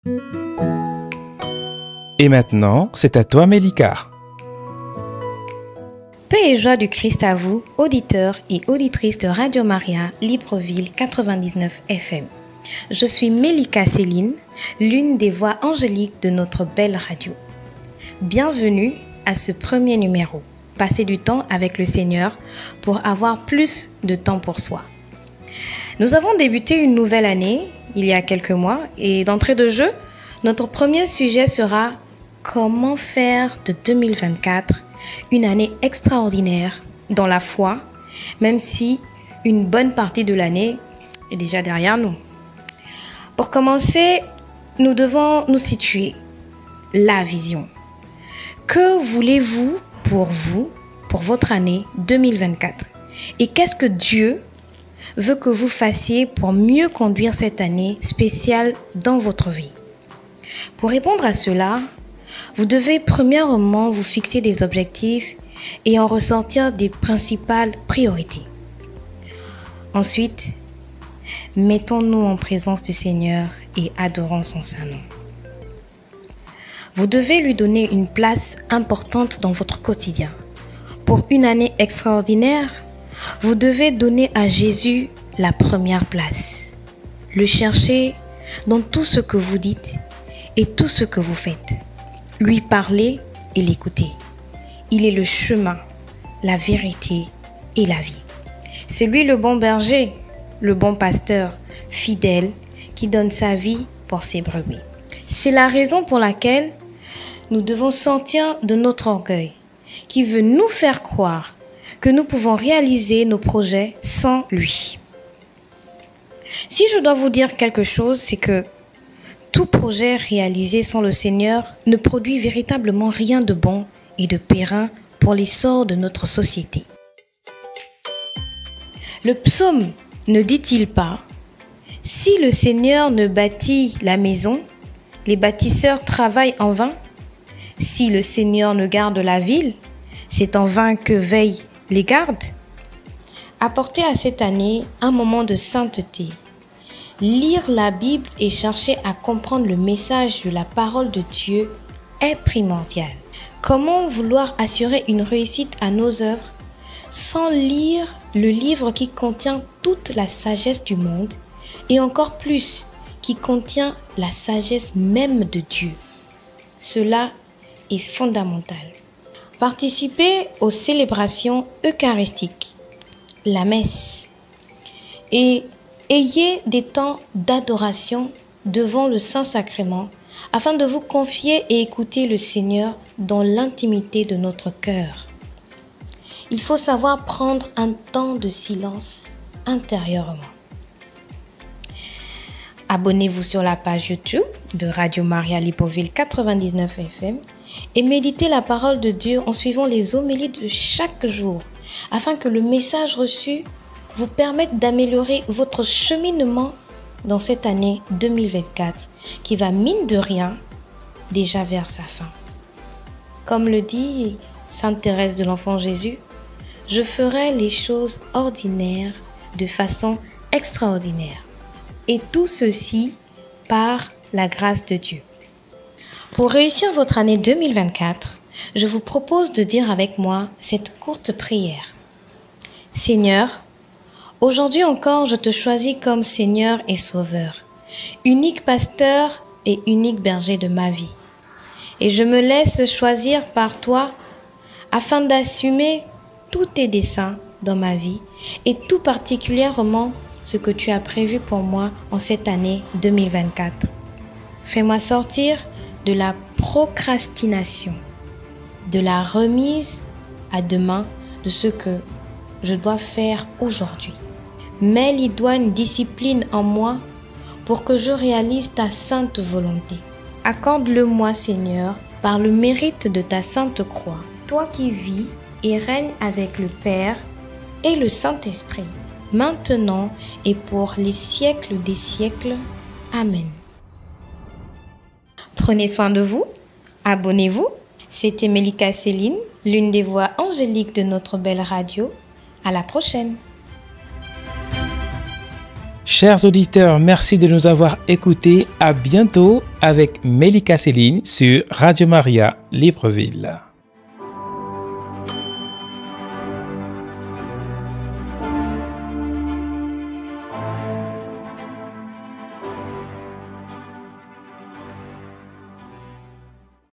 Et maintenant, c'est à toi, Mélika. Paix et joie du Christ à vous, auditeurs et auditrices de Radio Maria, Libreville 99 FM. Je suis Mélika Céline, l'une des voix angéliques de notre belle radio. Bienvenue à ce premier numéro. Passez du temps avec le Seigneur pour avoir plus de temps pour soi. Nous avons débuté une nouvelle année il y a quelques mois et d'entrée de jeu, notre premier sujet sera comment faire de 2024 une année extraordinaire dans la foi, même si une bonne partie de l'année est déjà derrière nous. Pour commencer, nous devons nous situer. La vision. Que voulez-vous, pour votre année 2024? Et qu'est-ce que Dieu veut que vous fassiez pour mieux conduire cette année spéciale dans votre vie? Pour répondre à cela, vous devez premièrement vous fixer des objectifs et en ressortir des principales priorités. Ensuite, mettons-nous en présence du Seigneur et adorons son saint nom. Vous devez lui donner une place importante dans votre quotidien. Pour une année extraordinaire, vous devez donner à Jésus la première place. Le chercher dans tout ce que vous dites et tout ce que vous faites. Lui parler et l'écouter. Il est le chemin, la vérité et la vie. C'est lui le bon berger, le bon pasteur, fidèle, qui donne sa vie pour ses brebis. C'est la raison pour laquelle nous devons sortir de notre orgueil, qui veut nous faire croire que nous pouvons réaliser nos projets sans lui. Si je dois vous dire quelque chose, c'est que tout projet réalisé sans le Seigneur ne produit véritablement rien de bon et de périn pour l'essor de notre société. Le psaume ne dit-il pas « Si le Seigneur ne bâtit la maison, les bâtisseurs travaillent en vain. Si le Seigneur ne garde la ville, c'est en vain que veillent les gardes. » Apportez à cette année un moment de sainteté. Lire la Bible et chercher à comprendre le message de la parole de Dieu est primordial. Comment vouloir assurer une réussite à nos œuvres sans lire le livre qui contient toute la sagesse du monde et encore plus qui contient la sagesse même de Dieu? Cela est fondamental. Participez aux célébrations eucharistiques, la messe, et ayez des temps d'adoration devant le Saint-Sacrement afin de vous confier et écouter le Seigneur dans l'intimité de notre cœur. Il faut savoir prendre un temps de silence intérieurement. Abonnez-vous sur la page YouTube de Radio Maria Libreville 99 FM et méditez la parole de Dieu en suivant les homélies de chaque jour afin que le message reçu vous permette d'améliorer votre cheminement dans cette année 2024 qui va, mine de rien, déjà vers sa fin. Comme le dit Sainte Thérèse de l'Enfant Jésus, je ferai les choses ordinaires de façon extraordinaire. Et tout ceci par la grâce de Dieu. Pour réussir votre année 2024, je vous propose de dire avec moi cette courte prière. Seigneur, aujourd'hui encore, je te choisis comme Seigneur et Sauveur, unique pasteur et unique berger de ma vie. Et je me laisse choisir par toi afin d'assumer tous tes desseins dans ma vie et tout particulièrement ce que tu as prévu pour moi en cette année 2024. Fais-moi sortir de la procrastination, de la remise à demain de ce que je dois faire aujourd'hui. Mets l'idoine discipline en moi pour que je réalise ta sainte volonté. Accorde-le-moi, Seigneur, par le mérite de ta sainte croix, toi qui vis et règnes avec le Père et le Saint-Esprit, maintenant et pour les siècles des siècles. Amen. Prenez soin de vous, abonnez-vous. C'était Mélika Céline, l'une des voix angéliques de notre belle radio. À la prochaine. Chers auditeurs, merci de nous avoir écoutés. À bientôt avec Melika Céline sur Radio Maria Libreville.